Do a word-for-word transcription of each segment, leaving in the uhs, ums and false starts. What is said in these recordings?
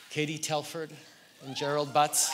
Katie Telford and Gerald Butts,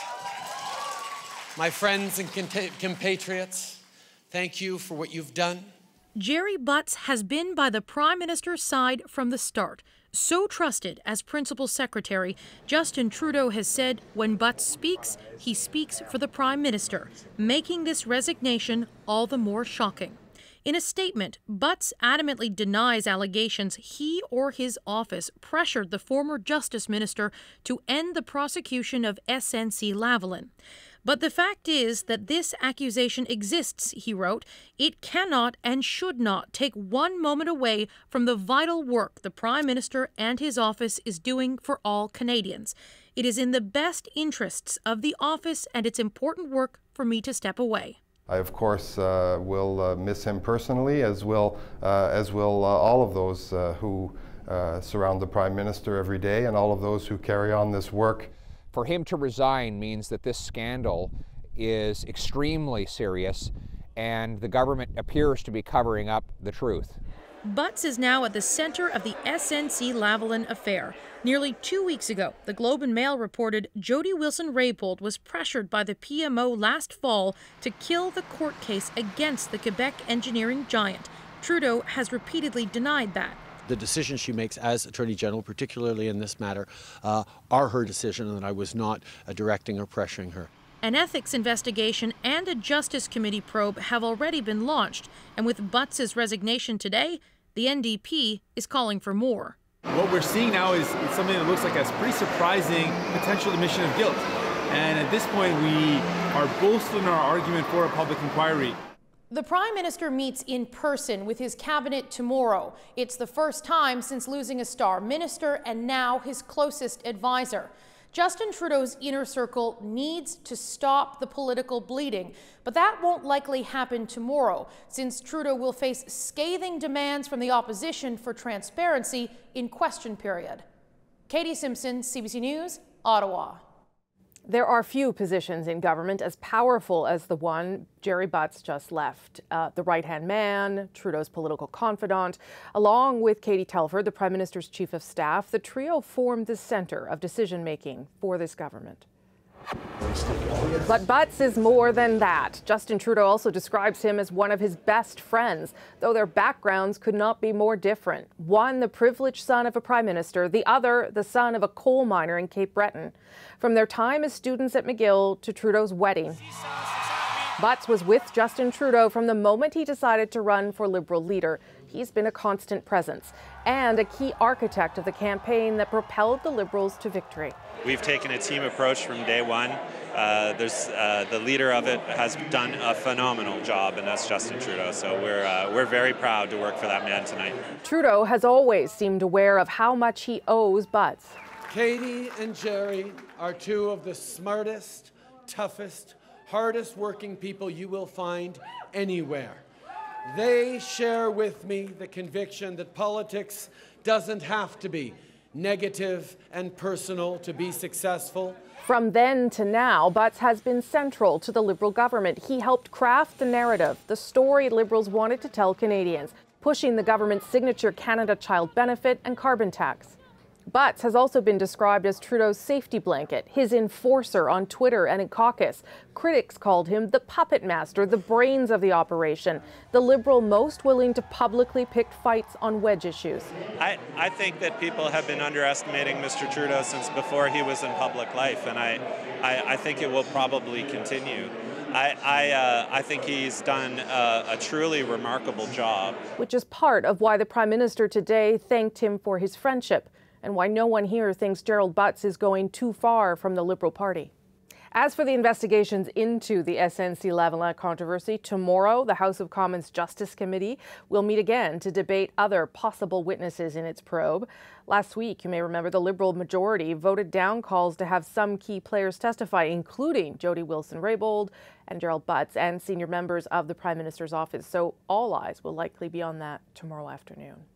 my friends and compatriots, thank you for what you've done. Gerry Butts has been by the Prime Minister's side from the start. So trusted as Principal Secretary, Justin Trudeau has said when Butts speaks, he speaks for the Prime Minister, making this resignation all the more shocking. In a statement, Butts adamantly denies allegations he or his office pressured the former Justice Minister to end the prosecution of S N C-Lavalin. But the fact is that this accusation exists, he wrote. It cannot and should not take one moment away from the vital work the Prime Minister and his office is doing for all Canadians. It is in the best interests of the office and its important work for me to step away. I, of course, uh, will uh, miss him personally, as will, uh, as will uh, all of those uh, who uh, surround the Prime Minister every day and all of those who carry on this work. For him to resign means that this scandal is extremely serious and the government appears to be covering up the truth. Butts is now at the center of the S N C-Lavalin affair. Nearly two weeks ago, the Globe and Mail reported Jody Wilson-Raybould was pressured by the P M O last fall to kill the court case against the Quebec engineering giant. Trudeau has repeatedly denied that. The decisions she makes as Attorney General, particularly in this matter, uh, are her decision, and I was not uh, directing or pressuring her. An ethics investigation and a Justice Committee probe have already been launched, and with Butts' resignation today, the N D P is calling for more. What we're seeing now is something that looks like a pretty surprising potential admission of guilt. And at this point, we are bolstering our argument for a public inquiry. The Prime Minister meets in person with his cabinet tomorrow. It's the first time since losing a star minister and now his closest advisor. Justin Trudeau's inner circle needs to stop the political bleeding, but that won't likely happen tomorrow, since Trudeau will face scathing demands from the opposition for transparency in question period. Katie Simpson, C B C News, Ottawa. There are few positions in government as powerful as the one Gerry Butts just left. Uh, the right-hand man, Trudeau's political confidant, along with Katie Telford, the Prime Minister's Chief of Staff, the trio formed the center of decision-making for this government. But Butts is more than that. Justin Trudeau also describes him as one of his best friends, though their backgrounds could not be more different. One, the privileged son of a prime minister, the other, the son of a coal miner in Cape Breton. From their time as students at McGill to Trudeau's wedding, Butts was with Justin Trudeau from the moment he decided to run for Liberal leader. He's been a constant presence and a key architect of the campaign that propelled the Liberals to victory. We've taken a team approach from day one. Uh, there's, uh, the leader of it has done a phenomenal job, and that's Justin Trudeau. So we're, uh, we're very proud to work for that man tonight. Trudeau has always seemed aware of how much he owes Butts. Katie and Gerry are two of the smartest, toughest, hardest working people you will find anywhere. They share with me the conviction that politics doesn't have to be negative and personal to be successful. From then to now, Butts has been central to the Liberal government. He helped craft the narrative, the story Liberals wanted to tell Canadians, pushing the government's signature Canada Child Benefit and carbon tax. Butts has also been described as Trudeau's safety blanket, his enforcer on Twitter and in caucus. Critics called him the puppet master, the brains of the operation, the Liberal most willing to publicly pick fights on wedge issues. I, I think that people have been underestimating Mister Trudeau since before he was in public life, and I, I, I think it will probably continue. I, I, uh, I think he's done a, a truly remarkable job. Which is part of why the Prime Minister today thanked him for his friendship, and why no one here thinks Gerald Butts is going too far from the Liberal Party. As for the investigations into the S N C-Lavalin controversy, tomorrow the House of Commons Justice Committee will meet again to debate other possible witnesses in its probe. Last week, you may remember, the Liberal majority voted down calls to have some key players testify, including Jody Wilson-Raybould and Gerald Butts and senior members of the Prime Minister's office. So all eyes will likely be on that tomorrow afternoon.